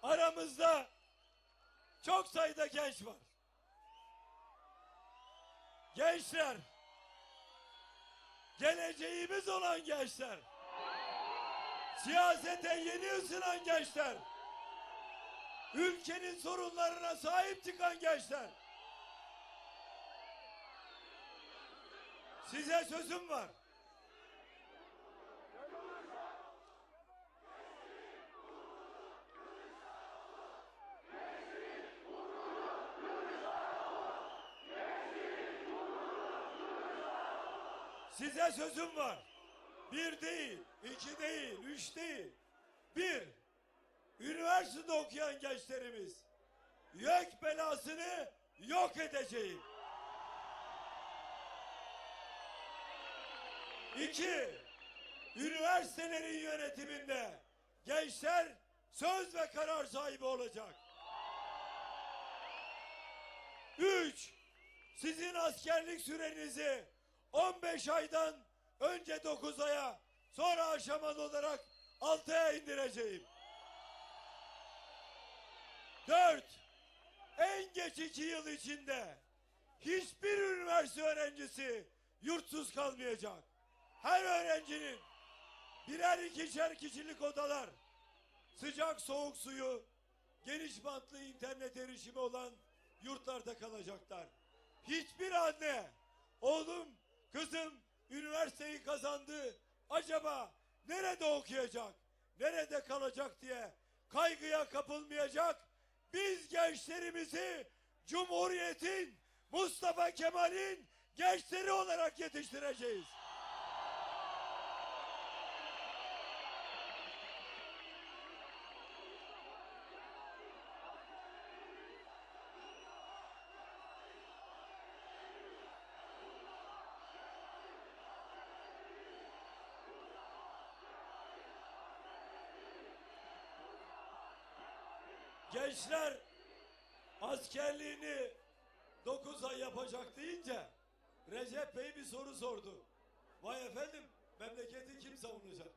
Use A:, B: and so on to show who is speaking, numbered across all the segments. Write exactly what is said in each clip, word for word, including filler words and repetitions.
A: aramızda çok sayıda genç var. Gençler, geleceğimiz olan gençler, siyasete yeni ısınan gençler, ülkenin sorunlarına sahip çıkan gençler. Size sözüm var. Size sözüm var. Bir değil, iki değil, üç değil. Bir, üniversitede okuyan gençlerimiz YÖK belasını yok edeceğim. İki, üniversitelerin yönetiminde gençler söz ve karar sahibi olacak. Üç, sizin askerlik sürenizi on beş aydan önce dokuz aya, sonra aşamalı olarak altı aya indireceğim. Dört, en geç iki yıl içinde hiçbir üniversite öğrencisi yurtsuz kalmayacak. Her öğrencinin birer ikişer kişilik odalar, sıcak soğuk suyu, geniş bantlı internet erişimi olan yurtlarda kalacaklar. Hiçbir anne, oğlum, kızım üniversiteyi kazandı, acaba nerede okuyacak, nerede kalacak diye kaygıya kapılmayacak. Biz gençlerimizi Cumhuriyet'in, Mustafa Kemal'in gençleri olarak yetiştireceğiz. Gençler askerliğini dokuz ay yapacak deyince Recep Bey bir soru sordu. Vay efendim, memleketi kim savunacak?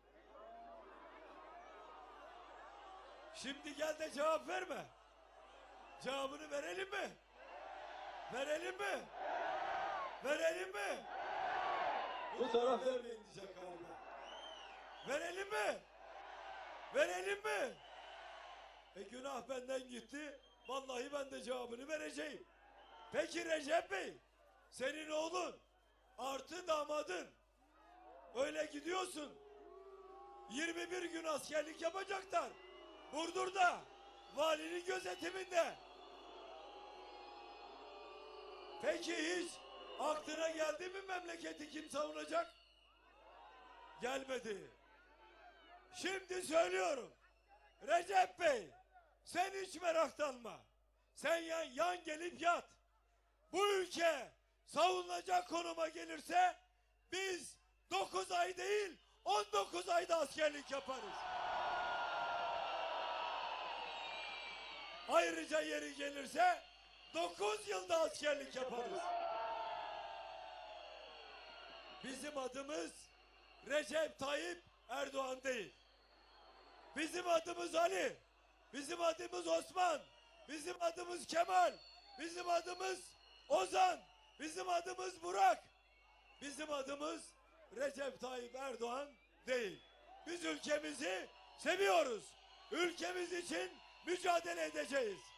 A: Şimdi gel de cevap verme. Cevabını verelim mi? Verelim mi? Verelim mi? Bu taraf vermeyin diyecek galiba. Verelim mi? Verelim mi? E günah benden gitti. Vallahi ben de cevabını vereceğim. Peki Recep Bey, senin oğlun artı damadın öyle gidiyorsun. yirmi bir gün askerlik yapacaklar. Burdur'da, valinin gözetiminde. Peki hiç aklına geldi mi memleketi kim savunacak? Gelmedi. Şimdi söylüyorum. Recep Bey, sen hiç meraklanma. Sen yan, yan gelip yat. Bu ülke savunulacak konuma gelirse biz dokuz ay değil on dokuz ayda askerlik yaparız. Ayrıca yeri gelirse dokuz yılda askerlik yaparız. Bizim adımız Recep Tayyip Erdoğan değil. Bizim adımız Ali, bizim adımız Osman, bizim adımız Kemal, bizim adımız Ozan, bizim adımız Burak, bizim adımız Recep Tayyip Erdoğan değil. Biz ülkemizi seviyoruz. Ülkemiz için mücadele edeceğiz.